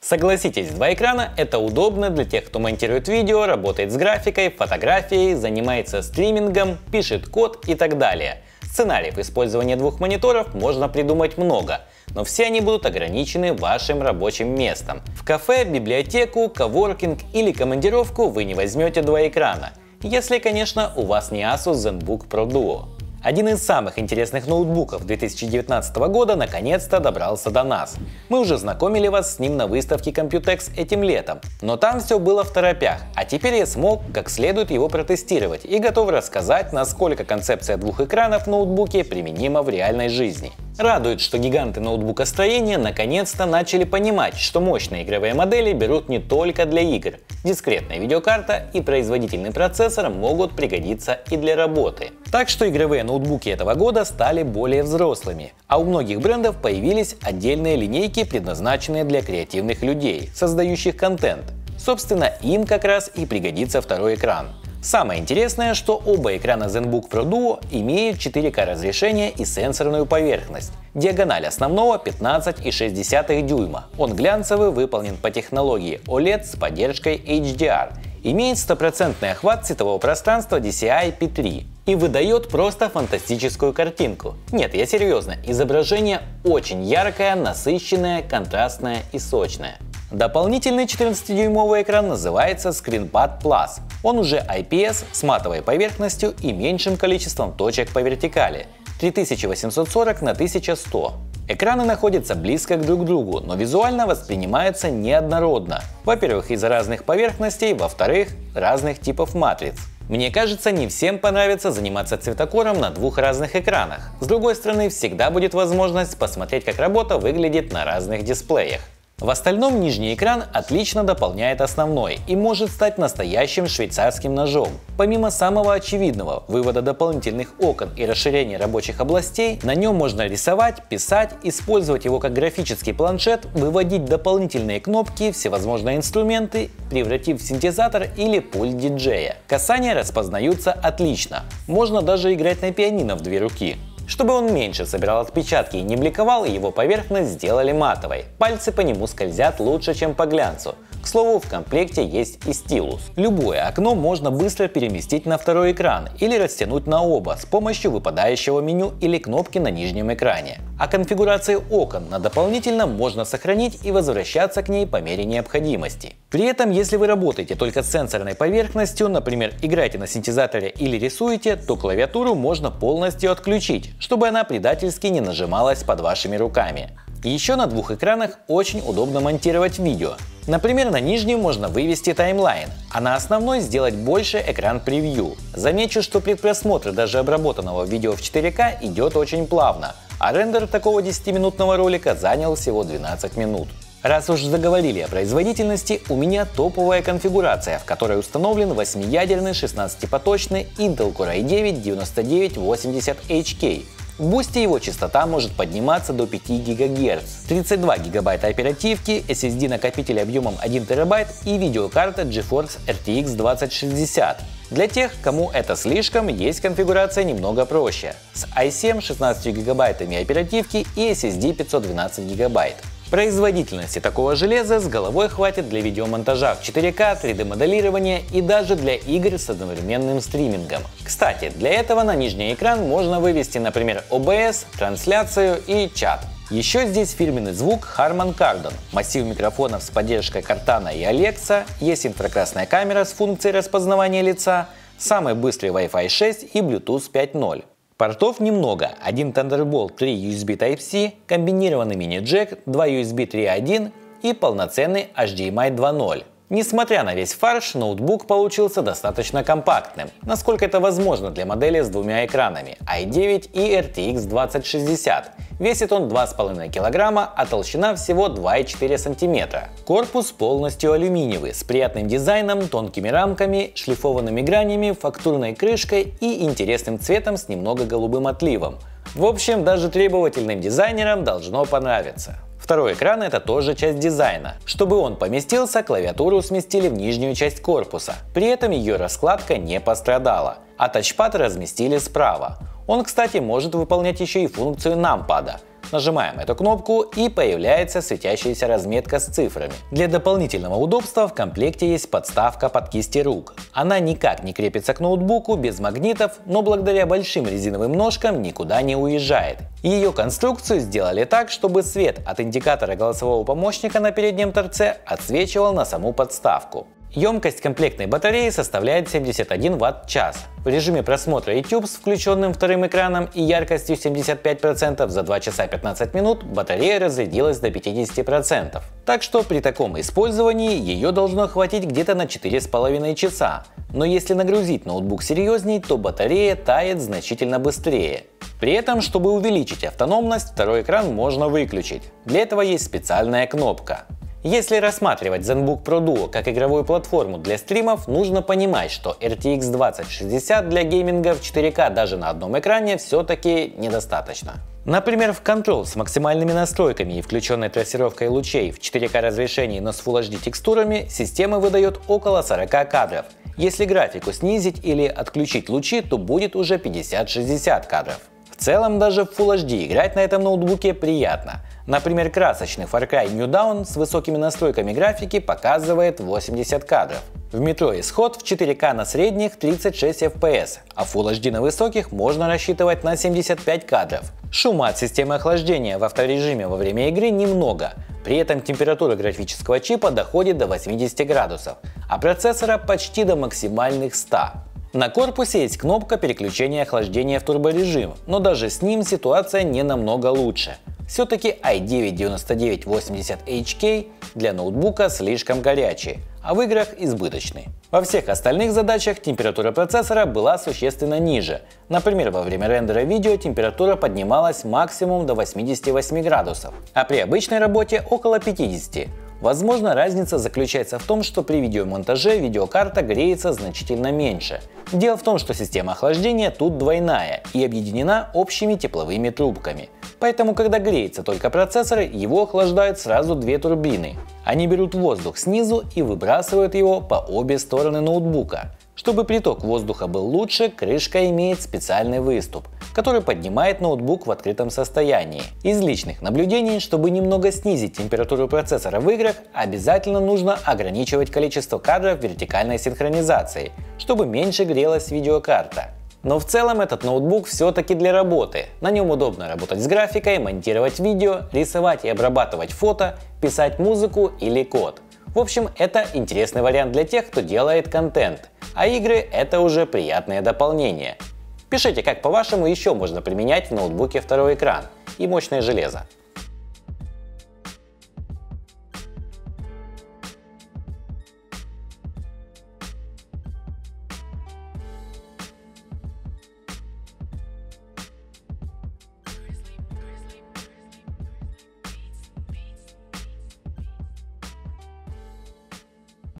Согласитесь, два экрана — это удобно для тех, кто монтирует видео, работает с графикой, фотографией, занимается стримингом, пишет код и так далее. Сценариев использования двух мониторов можно придумать много, но все они будут ограничены вашим рабочим местом. В кафе, библиотеку, коворкинг или командировку вы не возьмете два экрана, если, конечно, у вас не Asus ZenBook Pro Duo. Один из самых интересных ноутбуков 2019 года наконец-то добрался до нас. Мы уже знакомили вас с ним на выставке Computex этим летом, но там все было второпях, а теперь я смог как следует его протестировать и готов рассказать, насколько концепция двух экранов в ноутбуке применима в реальной жизни. Радует, что гиганты ноутбукостроения наконец-то начали понимать, что мощные игровые модели берут не только для игр. Дискретная видеокарта и производительный процессор могут пригодиться и для работы. Так что игровые ноутбуки этого года стали более взрослыми, а у многих брендов появились отдельные линейки, предназначенные для креативных людей, создающих контент. Собственно, им как раз и пригодится второй экран. Самое интересное, что оба экрана ZenBook Pro Duo имеют 4К разрешение и сенсорную поверхность. Диагональ основного 15,6 дюйма. Он глянцевый, выполнен по технологии OLED с поддержкой HDR. Имеет стопроцентный охват цветового пространства DCI-P3 и выдает просто фантастическую картинку. Нет, я серьезно, изображение очень яркое, насыщенное, контрастное и сочное. Дополнительный 14-дюймовый экран называется ScreenPad Plus. Он уже IPS с матовой поверхностью и меньшим количеством точек по вертикали – 3840 на 1100. Экраны находятся близко друг к другу, но визуально воспринимаются неоднородно. Во-первых, из-за разных поверхностей, во-вторых, разных типов матриц. Мне кажется, не всем понравится заниматься цветокором на двух разных экранах. С другой стороны, всегда будет возможность посмотреть, как работа выглядит на разных дисплеях. В остальном нижний экран отлично дополняет основной и может стать настоящим швейцарским ножом. Помимо самого очевидного вывода дополнительных окон и расширения рабочих областей, на нем можно рисовать, писать, использовать его как графический планшет, выводить дополнительные кнопки, всевозможные инструменты, превратив в синтезатор или пульт диджея. Касания распознаются отлично, можно даже играть на пианино в две руки. Чтобы он меньше собирал отпечатки и не бликовал, его поверхность сделали матовой. Пальцы по нему скользят лучше, чем по глянцу. К слову, в комплекте есть и стилус. Любое окно можно быстро переместить на второй экран или растянуть на оба с помощью выпадающего меню или кнопки на нижнем экране. А конфигурации окон на дополнительном можно сохранить и возвращаться к ней по мере необходимости. При этом, если вы работаете только с сенсорной поверхностью, например, играете на синтезаторе или рисуете, то клавиатуру можно полностью отключить, чтобы она предательски не нажималась под вашими руками. Еще на двух экранах очень удобно монтировать видео. Например, на нижнем можно вывести таймлайн, а на основной сделать больше экран превью. Замечу, что предпросмотр даже обработанного видео в 4К идет очень плавно, а рендер такого 10-минутного ролика занял всего 12 минут. Раз уж заговорили о производительности, у меня топовая конфигурация, в которой установлен 8-ядерный 16-поточный Intel Core i9-9980HK. В бусте его частота может подниматься до 5 ГГц, 32 ГБ оперативки, SSD-накопитель объемом 1 ТБ и видеокарта GeForce RTX 2060. Для тех, кому это слишком, есть конфигурация немного проще, с i7 16 ГБ оперативки и SSD 512 ГБ. Производительности такого железа с головой хватит для видеомонтажа в 4К, 3D-моделирования и даже для игр с одновременным стримингом. Кстати, для этого на нижний экран можно вывести, например, OBS, трансляцию и чат. Еще здесь фирменный звук Harman Kardon, массив микрофонов с поддержкой Cortana и Alexa, есть инфракрасная камера с функцией распознавания лица, самый быстрый Wi-Fi 6 и Bluetooth 5.0. Портов немного, один Thunderbolt 3 USB Type-C, комбинированный мини-джек, 2 USB 3.1 и полноценный HDMI 2.0. Несмотря на весь фарш, ноутбук получился достаточно компактным, насколько это возможно для модели с двумя экранами i9 и RTX 2060. Весит он 2,5 кг, а толщина всего 2,4 см. Корпус полностью алюминиевый, с приятным дизайном, тонкими рамками, шлифованными гранями, фактурной крышкой и интересным цветом с немного голубым отливом. В общем, даже требовательным дизайнерам должно понравиться. Второй экран — это тоже часть дизайна. Чтобы он поместился, клавиатуру сместили в нижнюю часть корпуса. При этом ее раскладка не пострадала, а тачпад разместили справа. Он, кстати, может выполнять еще и функцию нампада. Нажимаем эту кнопку и появляется светящаяся разметка с цифрами. Для дополнительного удобства в комплекте есть подставка под кисти рук. Она никак не крепится к ноутбуку без магнитов, но благодаря большим резиновым ножкам никуда не уезжает. Ее конструкцию сделали так, чтобы свет от индикатора голосового помощника на переднем торце отсвечивал на саму подставку. Емкость комплектной батареи составляет 71 Вт-час. В режиме просмотра YouTube с включенным вторым экраном и яркостью 75% за 2 часа 15 минут батарея разрядилась до 50%. Так что при таком использовании ее должно хватить где-то на 4,5 часа. Но если нагрузить ноутбук серьезней, то батарея тает значительно быстрее. При этом, чтобы увеличить автономность, второй экран можно выключить. Для этого есть специальная кнопка. Если рассматривать ZenBook Pro Duo как игровую платформу для стримов, нужно понимать, что RTX 2060 для гейминга в 4К даже на одном экране все-таки недостаточно. Например, в Control с максимальными настройками и включенной трассировкой лучей в 4К разрешении, но с Full HD текстурами, система выдает около 40 кадров. Если графику снизить или отключить лучи, то будет уже 50-60 кадров. В целом, даже в Full HD играть на этом ноутбуке приятно. Например, красочный Far Cry New Dawn с высокими настройками графики показывает 80 кадров. В Metro Исход в 4К на средних 36 FPS, а Full HD на высоких можно рассчитывать на 75 кадров. Шума от системы охлаждения в авторежиме во время игры немного. При этом температура графического чипа доходит до 80 градусов, а процессора почти до максимальных 100. На корпусе есть кнопка переключения охлаждения в турборежим, но даже с ним ситуация не намного лучше. Все-таки i9-9980HK для ноутбука слишком горячий, а в играх избыточный. Во всех остальных задачах температура процессора была существенно ниже. Например, во время рендера видео температура поднималась максимум до 88 градусов, а при обычной работе около 50. Возможно, разница заключается в том, что при видеомонтаже видеокарта греется значительно меньше. Дело в том, что система охлаждения тут двойная и объединена общими тепловыми трубками. Поэтому, когда греется только процессор, его охлаждают сразу две турбины. Они берут воздух снизу и выбрасывают его по обе стороны ноутбука. Чтобы приток воздуха был лучше, крышка имеет специальный выступ, который поднимает ноутбук в открытом состоянии. Из личных наблюдений, чтобы немного снизить температуру процессора в играх, обязательно нужно ограничивать количество кадров вертикальной синхронизацией, чтобы меньше грелась видеокарта. Но в целом этот ноутбук все-таки для работы. На нем удобно работать с графикой, монтировать видео, рисовать и обрабатывать фото, писать музыку или код. В общем, это интересный вариант для тех, кто делает контент, а игры — это уже приятное дополнение. Пишите, как по-вашему еще можно применять в ноутбуке второй экран и мощное железо.